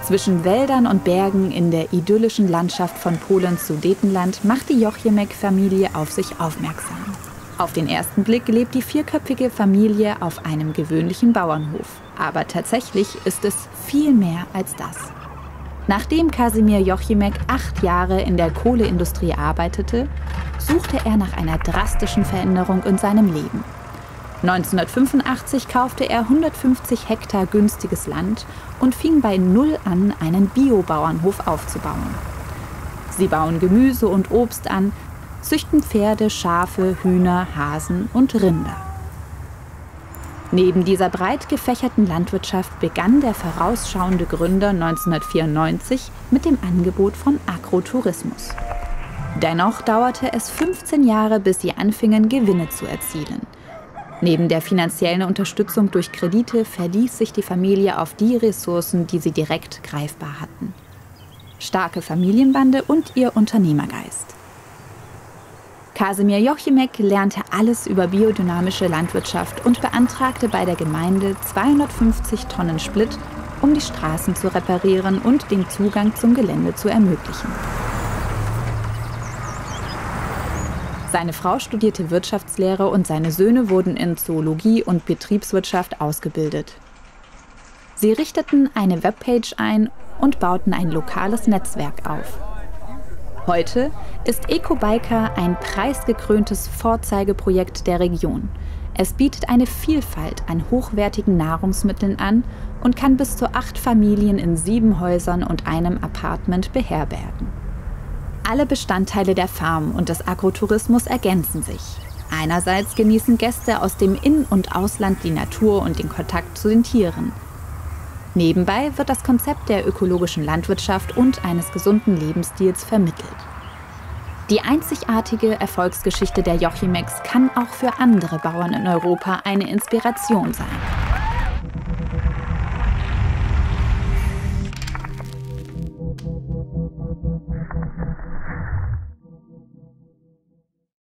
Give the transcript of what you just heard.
Zwischen Wäldern und Bergen in der idyllischen Landschaft von Polens Sudetenland macht die Jochimek-Familie auf sich aufmerksam. Auf den ersten Blick lebt die vierköpfige Familie auf einem gewöhnlichen Bauernhof. Aber tatsächlich ist es viel mehr als das. Nachdem Kasimir Jochimek 8 Jahre in der Kohleindustrie arbeitete, suchte er nach einer drastischen Veränderung in seinem Leben. 1985 kaufte er 150 Hektar günstiges Land und fing bei Null an, einen Bio-Bauernhof aufzubauen. Sie bauen Gemüse und Obst an, züchten Pferde, Schafe, Hühner, Hasen und Rinder. Neben dieser breit gefächerten Landwirtschaft begann der vorausschauende Gründer 1994 mit dem Angebot von Agrotourismus. Dennoch dauerte es 15 Jahre, bis sie anfingen, Gewinne zu erzielen. Neben der finanziellen Unterstützung durch Kredite verließ sich die Familie auf die Ressourcen, die sie direkt greifbar hatten: starke Familienbande und ihr Unternehmergeist. Kasimir Jochimek lernte alles über biodynamische Landwirtschaft und beantragte bei der Gemeinde 250 Tonnen Split, um die Straßen zu reparieren und den Zugang zum Gelände zu ermöglichen. Seine Frau studierte Wirtschaftslehre und seine Söhne wurden in Zoologie und Betriebswirtschaft ausgebildet. Sie richteten eine Webpage ein und bauten ein lokales Netzwerk auf. Heute ist EcoBiker ein preisgekröntes Vorzeigeprojekt der Region. Es bietet eine Vielfalt an hochwertigen Nahrungsmitteln an und kann bis zu 8 Familien in 7 Häusern und einem Apartment beherbergen. Alle Bestandteile der Farm und des Agrotourismus ergänzen sich. Einerseits genießen Gäste aus dem In- und Ausland die Natur und den Kontakt zu den Tieren. Nebenbei wird das Konzept der ökologischen Landwirtschaft und eines gesunden Lebensstils vermittelt. Die einzigartige Erfolgsgeschichte der Jochimeks kann auch für andere Bauern in Europa eine Inspiration sein.